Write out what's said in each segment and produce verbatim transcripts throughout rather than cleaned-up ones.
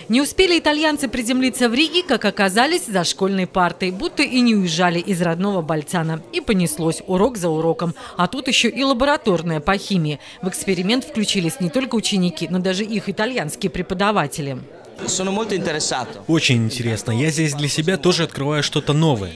Не успели итальянцы приземлиться в Риге, как оказались за школьной партой, будто и не уезжали из родного Больцано. И понеслось урок за уроком. А тут еще и лабораторная по химии. В эксперимент включились не только ученики, но даже их итальянские преподаватели. Очень интересно. Я здесь для себя тоже открываю что-то новое.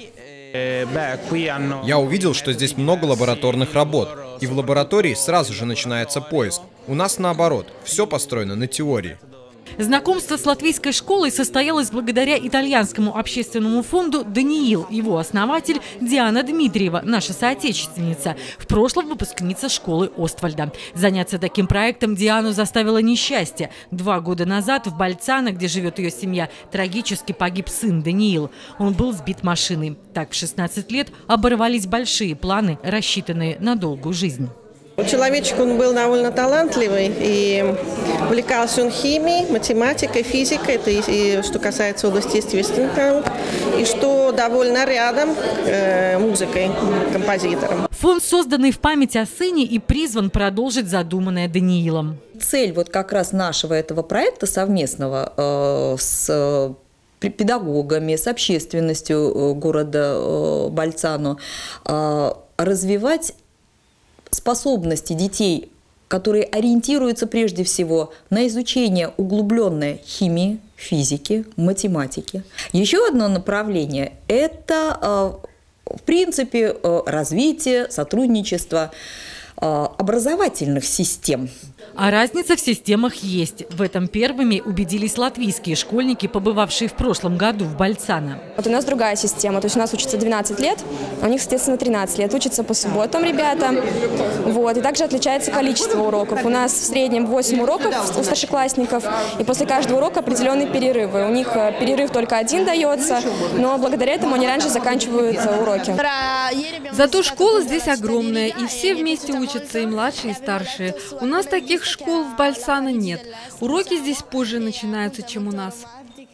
Я увидел, что здесь много лабораторных работ. И в лаборатории сразу же начинается поиск. У нас наоборот, все построено на теории. Знакомство с латвийской школой состоялось благодаря итальянскому общественному фонду «Даниил». Его основатель Диана Дмитриева, наша соотечественница, в прошлом выпускница школы Оствальда. Заняться таким проектом Диану заставило несчастье. Два года назад в Больцано, где живет ее семья, трагически погиб сын Даниил. Он был сбит машиной. Так в шестнадцать лет оборвались большие планы, рассчитанные на долгую жизнь. Человечек он был довольно талантливый, и увлекался он химией, математикой, физикой, это и, и что касается области естественных наук, и что довольно рядом э, музыкой, композитором. Фонд, созданный в память о сыне, и призван продолжить задуманное Даниилом. Цель вот как раз нашего этого проекта совместного э, с педагогами, с общественностью города э, Больцано э, развивать способности детей, которые ориентируются прежде всего на изучение углубленной химии, физики, математики. Еще одно направление – это, в принципе, развитие, сотрудничество образовательных систем. А разница в системах есть. В этом первыми убедились латвийские школьники, побывавшие в прошлом году в Больцано. Вот у нас другая система. То есть у нас учатся двенадцать лет, а у них, соответственно, тринадцать лет. Учатся по субботам ребята. Вот. И также отличается количество уроков. У нас в среднем восемь уроков у старшеклассников, и после каждого урока определенные перерывы. У них перерыв только один дается, но благодаря этому они раньше заканчивают уроки. Зато школа здесь огромная, и все вместе учатся, и младшие, и старшие. У нас таких школ в Больцано нет. Уроки здесь позже начинаются, чем у нас.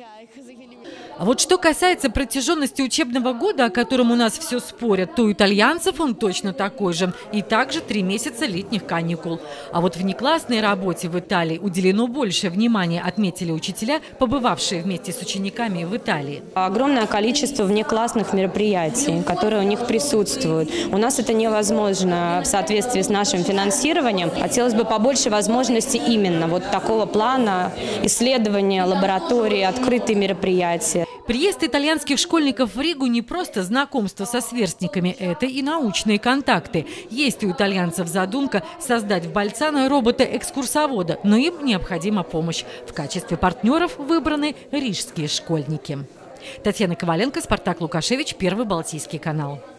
А вот что касается протяженности учебного года, о котором у нас все спорят, то у итальянцев он точно такой же. И также три месяца летних каникул. А вот внеклассной работе в Италии уделено больше внимания, отметили учителя, побывавшие вместе с учениками в Италии. Огромное количество внеклассных мероприятий, которые у них присутствуют. У нас это невозможно в соответствии с нашим финансированием. Хотелось бы побольше возможностей именно вот такого плана исследования, лаборатории, открытые мероприятия. Приезд итальянских школьников в Ригу не просто знакомство со сверстниками, это и научные контакты. Есть у итальянцев задумка создать в Больцано робота-экскурсовода, но им необходима помощь. В качестве партнеров выбраны рижские школьники. Татьяна Коваленко, Спартак Лукашевич, Первый Балтийский канал.